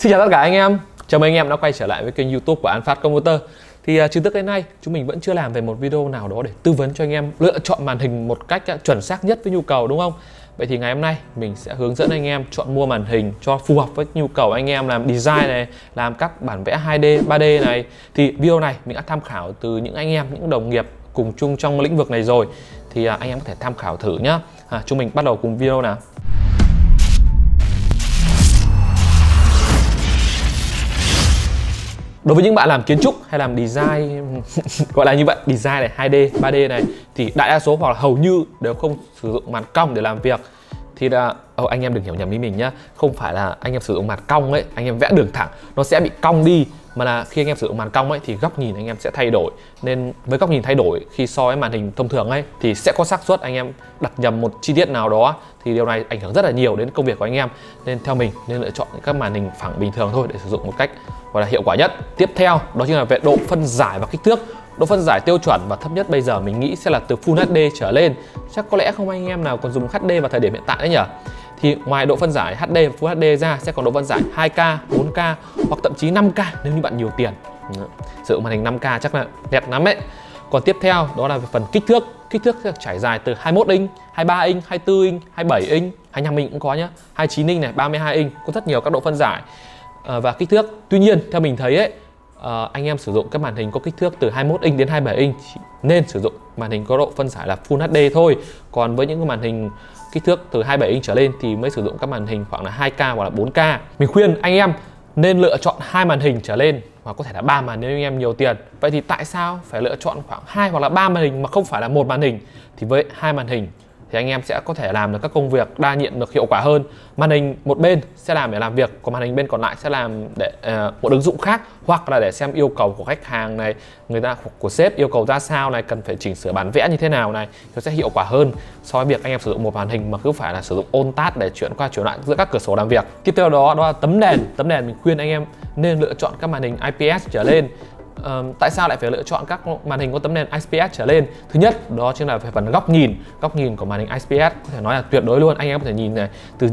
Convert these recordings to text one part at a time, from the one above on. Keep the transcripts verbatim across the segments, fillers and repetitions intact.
Xin chào tất cả anh em, chào mừng anh em đã quay trở lại với kênh YouTube của An Phát Computer. Thì uh, trừ tức đến nay chúng mình vẫn chưa làm về một video nào đó để tư vấn cho anh em lựa chọn màn hình một cách uh, chuẩn xác nhất với nhu cầu, đúng không? Vậy thì ngày hôm nay mình sẽ hướng dẫn anh em chọn mua màn hình cho phù hợp với nhu cầu anh em làm design này, làm các bản vẽ hai D, ba D này. Thì video này mình đã tham khảo từ những anh em, những đồng nghiệp cùng chung trong lĩnh vực này rồi. Thì uh, anh em có thể tham khảo thử nhá. À, chúng mình bắt đầu cùng video nào. Đối với những bạn làm kiến trúc hay làm design gọi là như vậy, design này, hai D, ba D này, thì đại đa số hoặc là hầu như đều không sử dụng màn cong để làm việc. Thì là oh, anh em đừng hiểu nhầm ý mình nhá, không phải là anh em sử dụng màn cong ấy, anh em vẽ đường thẳng nó sẽ bị cong đi, mà là khi anh em sử dụng màn cong ấy thì góc nhìn anh em sẽ thay đổi. Nên với góc nhìn thay đổi khi so với màn hình thông thường ấy thì sẽ có xác suất anh em đặt nhầm một chi tiết nào đó, thì điều này ảnh hưởng rất là nhiều đến công việc của anh em. Nên theo mình nên lựa chọn các màn hình phẳng bình thường thôi để sử dụng một cách gọi là hiệu quả nhất. Tiếp theo đó chính là về độ phân giải và kích thước. Độ phân giải tiêu chuẩn và thấp nhất bây giờ mình nghĩ sẽ là từ Full hát đê trở lên. Chắc có lẽ không anh em nào còn dùng hát đê vào thời điểm hiện tại đấy nhỉ. Thì ngoài độ phân giải hát đê và Full hát đê ra sẽ còn độ phân giải hai K, bốn K hoặc thậm chí năm K nếu như bạn nhiều tiền. Sử dụng màn hình năm K chắc là đẹp lắm ấy. Còn tiếp theo đó là về phần kích thước. Kích thước sẽ trải dài từ hai mươi mốt inch, hai mươi ba inch, hai mươi tư inch, hai mươi bảy inch, hai mươi lăm inch cũng có nhá, hai mươi chín inch này, ba mươi hai inch, có rất nhiều các độ phân giải à, và kích thước. Tuy nhiên theo mình thấy ấy, à, anh em sử dụng các màn hình có kích thước từ hai mươi mốt inch đến hai mươi bảy inch nên sử dụng màn hình có độ phân giải là Full hát đê thôi. Còn với những cái màn hình kích thước từ hai mươi bảy inch trở lên thì mới sử dụng các màn hình khoảng là hai K hoặc là bốn K. Mình khuyên anh em nên lựa chọn hai màn hình trở lên, hoặc có thể là ba màn nếu anh em nhiều tiền. Vậy thì tại sao phải lựa chọn khoảng hai hoặc là ba màn hình mà không phải là một màn hình? Thì với hai màn hình thì anh em sẽ có thể làm được các công việc đa nhiệm được hiệu quả hơn. Màn hình một bên sẽ làm để làm việc, còn màn hình bên còn lại sẽ làm để uh, một ứng dụng khác, hoặc là để xem yêu cầu của khách hàng này, người ta của sếp yêu cầu ra sao này, cần phải chỉnh sửa bản vẽ như thế nào này, nó sẽ hiệu quả hơn so với việc anh em sử dụng một màn hình mà cứ phải là sử dụng ôn tát để chuyển qua chuyển lại giữa các cửa sổ làm việc. Tiếp theo đó đó là tấm đèn. Tấm đèn mình khuyên anh em nên lựa chọn các màn hình i pê ét trở lên. Uh, tại sao lại phải lựa chọn các màn hình có tấm đèn i pê ét trở lên? Thứ nhất đó chính là về phần góc nhìn. Góc nhìn của màn hình i pê ét có thể nói là tuyệt đối luôn. Anh em có thể nhìn này từ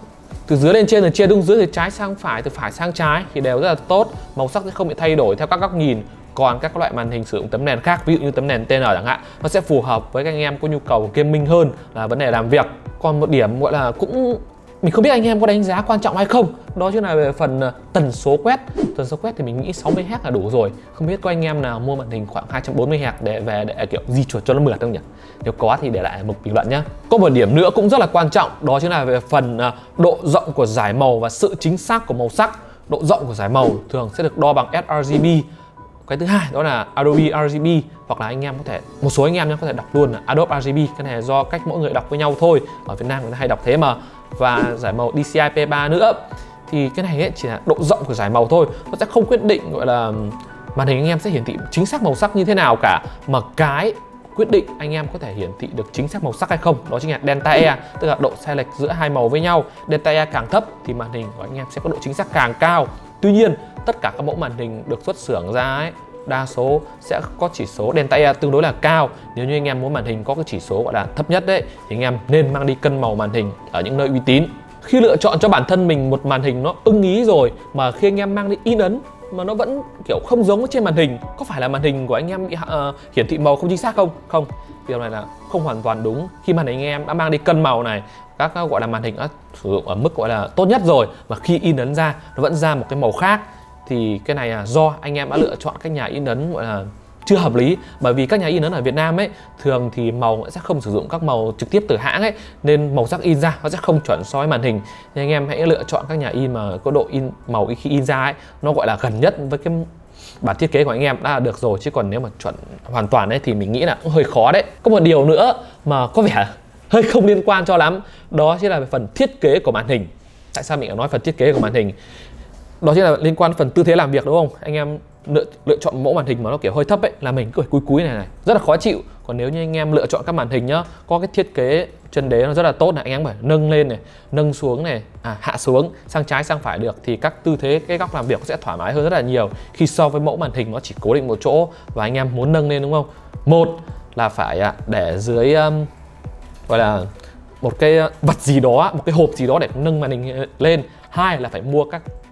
từ dưới lên trên, từ trên xuống dưới, từ trái sang phải, từ phải sang trái thì đều rất là tốt. Màu sắc sẽ không bị thay đổi theo các góc nhìn. Còn các loại màn hình sử dụng tấm đèn khác, ví dụ như tấm đèn tê en chẳng hạn, nó sẽ phù hợp với các anh em có nhu cầu gaming hơn là vấn đề làm việc. Còn một điểm gọi là cũng mình không biết anh em có đánh giá quan trọng hay không, đó chính là về phần tần số quét. Tần số quét thì mình nghĩ sáu mươi héc là đủ rồi. Không biết có anh em nào mua màn hình khoảng hai trăm bốn mươi héc để về để kiểu di chuột cho nó mượt không nhỉ? Nếu có thì để lại một bình luận nhé. Có một điểm nữa cũng rất là quan trọng, đó chính là về phần độ rộng của dải màu và sự chính xác của màu sắc. Độ rộng của dải màu thường sẽ được đo bằng ét rờ giê bê. Cái thứ hai đó là Adobe rờ giê bê, hoặc là anh em có thể, một số anh em có thể đọc luôn là Adobe rờ giê bê. Cái này là do cách mỗi người đọc với nhau thôi. Ở Việt Nam người ta hay đọc thế mà. Và giải màu đê xê i pê ba nữa. Thì cái này ấy chỉ là độ rộng của giải màu thôi, nó sẽ không quyết định gọi là màn hình anh em sẽ hiển thị chính xác màu sắc như thế nào cả, mà cái quyết định anh em có thể hiển thị được chính xác màu sắc hay không đó chính là delta E, tức là độ sai lệch giữa hai màu với nhau. Delta E càng thấp thì màn hình của anh em sẽ có độ chính xác càng cao. Tuy nhiên tất cả các mẫu màn hình được xuất xưởng ra ấy, đa số sẽ có chỉ số delta E tương đối là cao. Nếu như anh em muốn màn hình có cái chỉ số gọi là thấp nhất đấy thì anh em nên mang đi cân màu màn hình ở những nơi uy tín. Khi lựa chọn cho bản thân mình một màn hình nó ưng ý rồi, mà khi anh em mang đi in ấn mà nó vẫn kiểu không giống trên màn hình, có phải là màn hình của anh em bị uh, hiển thị màu không chính xác không? Không, điều này là không hoàn toàn đúng. Khi màn hình anh em đã mang đi cân màu này, các gọi là màn hình đã sử dụng ở mức gọi là tốt nhất rồi, mà khi in ấn ra nó vẫn ra một cái màu khác, thì cái này là do anh em đã lựa chọn các nhà in ấn gọi là chưa hợp lý. Bởi vì các nhà in ấn ở Việt Nam ấy thường thì màu sẽ không sử dụng các màu trực tiếp từ hãng ấy, nên màu sắc in ra nó sẽ không chuẩn so với màn hình. Nên anh em hãy lựa chọn các nhà in mà có độ in màu khi in ra ấy nó gọi là gần nhất với cái bản thiết kế của anh em đã là được rồi. Chứ còn nếu mà chuẩn hoàn toàn ấy thì mình nghĩ là cũng hơi khó đấy. Có một điều nữa mà có vẻ hơi không liên quan cho lắm, đó chính là về phần thiết kế của màn hình. Tại sao mình nói phần thiết kế của màn hình? Đó chính là liên quan phần tư thế làm việc, đúng không? Anh em lựa, lựa chọn mẫu màn hình mà nó kiểu hơi thấp ấy là mình cứ phải cúi cúi này này, rất là khó chịu. Còn nếu như anh em lựa chọn các màn hình nhá, có cái thiết kế chân đế nó rất là tốt này, anh em phải nâng lên này, nâng xuống này, à, hạ xuống, sang trái sang phải được, thì các tư thế, cái góc làm việc sẽ thoải mái hơn rất là nhiều khi so với mẫu màn hình nó chỉ cố định một chỗ và anh em muốn nâng lên, đúng không? Một là phải để dưới um, gọi là một cái vật gì đó, một cái hộp gì đó để nâng màn hình lên. Hai là phải mua các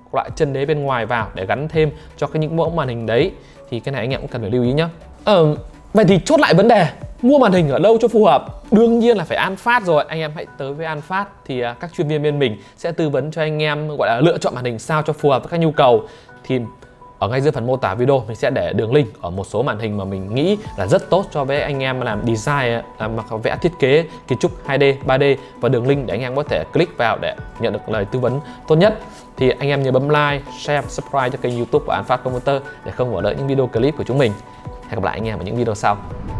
loại chân đế bên ngoài vào để gắn thêm cho cái những mẫu màn hình đấy, thì cái này anh em cũng cần phải lưu ý nhá. Ờ, vậy thì chốt lại vấn đề mua màn hình ở đâu cho phù hợp, đương nhiên là phải An Phát rồi. Anh em hãy tới với An Phát thì các chuyên viên bên mình sẽ tư vấn cho anh em gọi là lựa chọn màn hình sao cho phù hợp với các nhu cầu. Thì ở ngay dưới phần mô tả video mình sẽ để đường link ở một số màn hình mà mình nghĩ là rất tốt cho với anh em làm design, làm vẽ thiết kế kiến trúc hai D, ba D, và đường link để anh em có thể click vào để nhận được lời tư vấn tốt nhất. Thì anh em nhớ bấm like, share, subscribe cho kênh YouTube của An Phát Computer để không bỏ lỡ những video clip của chúng mình. Hẹn gặp lại anh em ở những video sau.